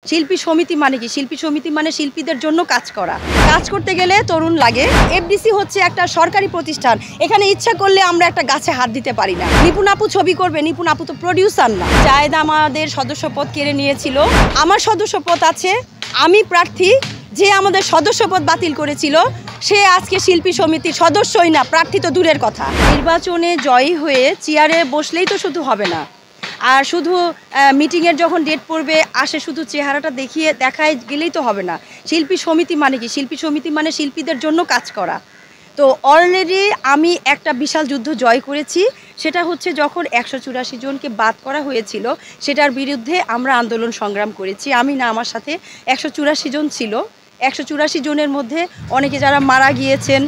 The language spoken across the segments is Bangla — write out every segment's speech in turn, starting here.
শিল্পী সমিতি মানে কি? শিল্পী সমিতি মানে শিল্পীদের জন্য কাজ করা। কাজ করতে গেলে তরুণ লাগে। এফডিসি হচ্ছে একটা সরকারি প্রতিষ্ঠান। এখানে ইচ্ছা করলে আমরা একটা গাছে হাত দিতে পারি না। নিপুণ আপু ছবি করবে, নিপুণ আপু তো প্রডিউসার না। জায়েদ আমাদের সদস্যপদ কেড়ে নিয়েছিল। আমার সদস্যপদ আছে, আমি প্রার্থী। যে আমাদের সদস্যপদ বাতিল করেছিল সে আজকে শিল্পী সমিতির সদস্যই না, প্রার্থী তো দূরের কথা। নির্বাচনে জয়ী হয়ে চেয়ারে বসলেই তো শুধু হবে না, আর শুধু মিটিংয়ের যখন ডেট পড়বে আসে শুধু চেহারাটা দেখায় গেলেই তো হবে না। শিল্পী সমিতি মানে কি? শিল্পী সমিতি মানে শিল্পীদের জন্য কাজ করা। তো অলরেডি আমি একটা বিশাল যুদ্ধ জয় করেছি। সেটা হচ্ছে যখন 184 জনকে বাদ করা হয়েছিল, সেটার বিরুদ্ধে আমরা আন্দোলন সংগ্রাম করেছি। আমি না, আমার সাথে 184 জন ছিল। 184 জনের মধ্যে অনেকে যারা মারা গিয়েছেন,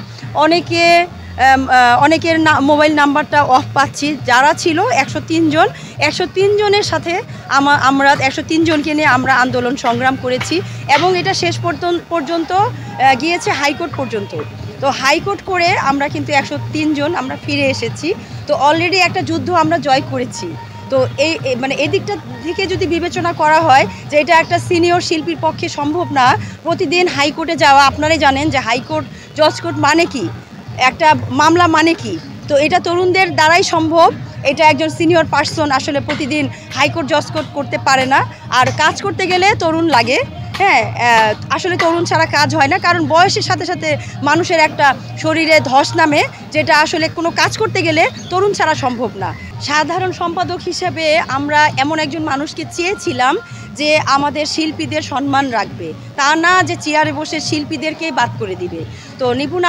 অনেকের মোবাইল নাম্বারটা অফ পাচ্ছি। যারা ছিল 103 জন, 103 জনের সাথে আমরা 103 জনকে নিয়ে আমরা আন্দোলন সংগ্রাম করেছি এবং এটা শেষ পর্যন্ত গিয়েছে হাইকোর্ট পর্যন্ত। তো হাইকোর্ট করে আমরা কিন্তু 103 জন আমরা ফিরে এসেছি। তো অলরেডি একটা যুদ্ধ আমরা জয় করেছি। তো মানে এদিকটা থেকে যদি বিবেচনা করা হয় যে এটা একটা সিনিয়র শিল্পীর পক্ষে সম্ভব না প্রতিদিন হাইকোর্টে যাওয়া। আপনারাই জানেন যে হাইকোর্ট, জজ কোর্ট মানে কি, একটা মামলা মানে কি। তো এটা তরুণদের দ্বারাই সম্ভব। এটা একজন সিনিয়র পার্সন আসলে প্রতিদিন হাইকোর্ট, জজ কোর্ট করতে পারে না। আর কাজ করতে গেলে তরুণ লাগে। হ্যাঁ, আসলে তরুণ ছাড়া কাজ হয় না, কারণ বয়সের সাথে সাথে মানুষের একটা শরীরে ধস নামে, যেটা আসলে কোনো কাজ করতে গেলে তরুণ ছাড়া সম্ভব না। সাধারণ সম্পাদক হিসেবে আমরা এমন একজন মানুষকে চেয়েছিলাম যে আমাদের শিল্পীদের সম্মান রাখবে, তা না যে চেয়ারে বসে শিল্পীদেরকেই বাদ করে দিবে। তো নিপুণ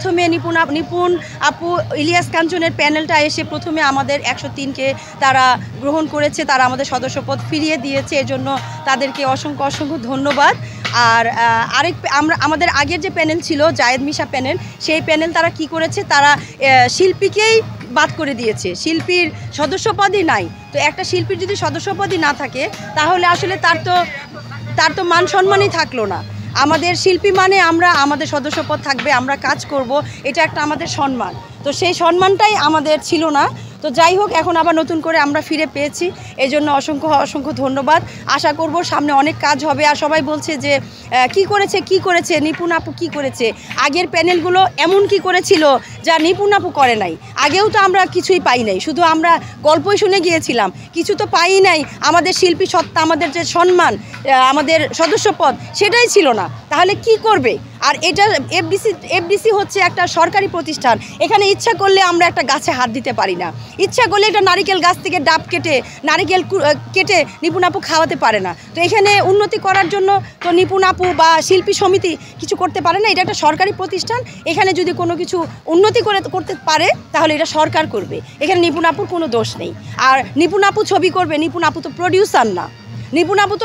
আপু ইলিয়াস কাঞ্চনের প্যানেলটা এসে প্রথমে আমাদের 103কে তারা গ্রহণ করেছে, তারা আমাদের সদস্যপদ ফিরিয়ে দিয়েছে। এজন্য তাদেরকে অসংখ্য অসংখ্য ধন্যবাদ। আর আমাদের আগের যে প্যানেল ছিল, জায়েদ মিশা প্যানেল, সেই প্যানেল তারা কি করেছে, তারা শিল্পীকেই বাদ করে দিয়েছে, শিল্পীর সদস্যপদই নাই। তো একটা শিল্পীর যদি সদস্যপদই না থাকে তাহলে আসলে তার তো মান সম্মানই থাকলো না। আমাদের শিল্পী মানে আমাদের সদস্যপদ থাকবে, আমরা কাজ করব, এটা একটা আমাদের সম্মান। তো সেই সম্মানটাই আমাদের ছিল না। তো যাই হোক, এখন আবার নতুন করে আমরা ফিরে পেয়েছি, এই জন্য অসংখ্য অসংখ্য ধন্যবাদ। আশা করব সামনে অনেক কাজ হবে। আর সবাই বলছে যে কি করেছে নিপুণ আপু, কী করেছে? আগের প্যানেলগুলো এমন কি করেছিল যা নিপুণ আপু করে নাই? আগেও তো আমরা কিছুই পাই নাই, শুধু আমরা গল্পই শুনে গিয়েছিলাম, কিছু তো পাই নাই। আমাদের শিল্পী সত্তা, আমাদের যে সম্মান, আমাদের সদস্যপদ, সেটাই ছিল না। তাহলে কি করবে? আর এটা এফডিসি হচ্ছে একটা সরকারি প্রতিষ্ঠান। এখানে ইচ্ছা করলে আমরা একটা গাছে হাত দিতে পারি না। ইচ্ছা করলে একটা নারিকেল গাছ থেকে ডাব নারিকেল কেটে নিপুণ আপু খাওয়াতে পারে না। তো এখানে উন্নতি করার জন্য তো নিপুণ আপু বা শিল্পী সমিতি কিছু করতে পারে না। এটা একটা সরকারি প্রতিষ্ঠান। এখানে যদি কোনো কিছু উন্নতি করতে পারে তাহলে এটা সরকার করবে। এখানে নিপুণ আপুর কোনো দোষ নেই। আর নিপুণ আপু ছবি করবে, নিপুণ আপু তো প্রডিউসার না। নিপুণ আপু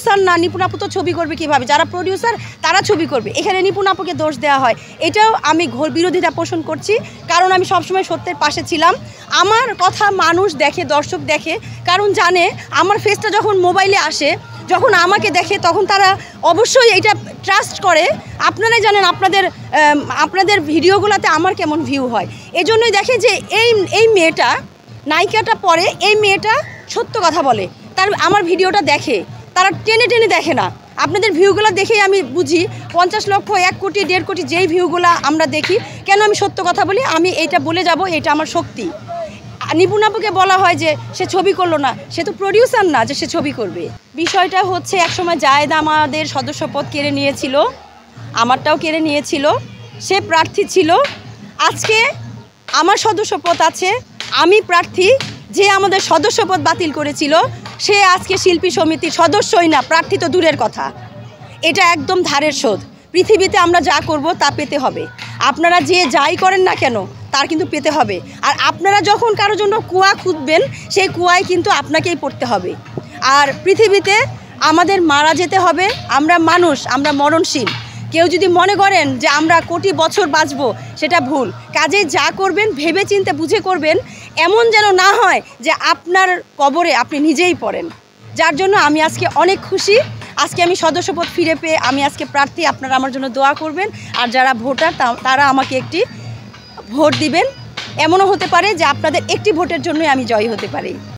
তো ছবি করবে কীভাবে? যারা প্রডিউসার তারা ছবি করবে। এখানে নিপুণ আপুকে দোষ দেওয়া হয়, এটাও আমি ঘোর বিরোধিতা পোষণ করছি। কারণ আমি সবসময় সত্যের পাশে ছিলাম। আমার কথা মানুষ দেখে, দর্শক দেখে, কারণ জানে আমার ফেসটা যখন মোবাইলে আসে, যখন আমাকে দেখে, তখন তারা অবশ্যই এটা ট্রাস্ট করে। আপনারাই জানেন আপনাদের ভিডিওগুলোতে আমার কেমন ভিউ হয়। এজন্যই দেখে যে এই মেয়েটা, নায়িকাটা পরে এই মেয়েটা সত্য কথা বলে। আমার ভিডিওটা দেখে, তারা টেনে দেখে না। আপনাদের ভিউগুলো দেখেই আমি বুঝি 50 লক্ষ, 1 কোটি, 1.5 কোটি যেই ভিউগুলো আমরা দেখি, কেন আমি সত্য কথা বলি, আমি এইটা বলে যাব, এটা আমার শক্তি। নিপুণ আপুকে বলা হয় যে সে ছবি করলো না, সে তো প্রডিউসার না যে সে ছবি করবে। বিষয়টা হচ্ছে একসময় জায়েদ আমাদের সদস্যপদ কেড়ে নিয়েছিল, আমারটাও কেড়ে নিয়েছিল। সে প্রার্থী ছিল, আজকে আমার সদস্যপদ আছে, আমি প্রার্থী। যে আমাদের সদস্যপদ বাতিল করেছিল সে আজকে শিল্পী সমিতির সদস্যই না, প্রার্থী তো দূরের কথা। এটা একদম ধারের শোধ। পৃথিবীতে আমরা যা করব তা পেতে হবে। আপনারা যে যাই করেন না কেন তার কিন্তু পেতে হবে। আর আপনারা যখন কারো জন্য কুয়া খুঁজবেন, সেই কুয়ায় কিন্তু আপনাকেই পড়তে হবে। আর পৃথিবীতে আমাদের মারা যেতে হবে। আমরা মানুষ, আমরা মরণশীল। কেউ যদি মনে করেন যে আমরা কোটি বছর বাঁচব, সেটা ভুল। কাজেই যা করবেন ভেবে চিন্তে বুঝে করবেন, এমন যেন না হয় যে আপনার কবরে আপনি নিজেই পড়েন। যার জন্য আমি আজকে অনেক খুশি। আজকে আমি সদস্যপদ ফিরে পেয়ে আমি আজকে প্রার্থী। আপনারা আমার জন্য দোয়া করবেন। আর যারা ভোটার তারা আমাকে একটি ভোট দিবেন। এমনও হতে পারে যে আপনাদের একটি ভোটের জন্যই আমি জয়ী হতে পারি।